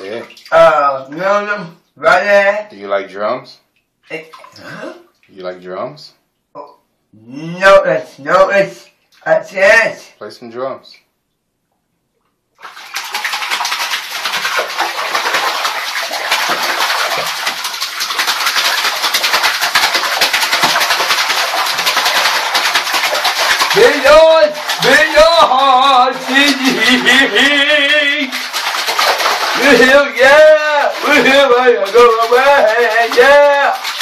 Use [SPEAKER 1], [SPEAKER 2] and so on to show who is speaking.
[SPEAKER 1] Yeah. Rhythm, right there.
[SPEAKER 2] Do you like drums?
[SPEAKER 1] Huh?
[SPEAKER 2] You like drums?
[SPEAKER 1] Oh, notice. That's it.
[SPEAKER 2] Play some drums.
[SPEAKER 1] Beyond, we're here, yeah, we're here, we're gonna go away, yeah.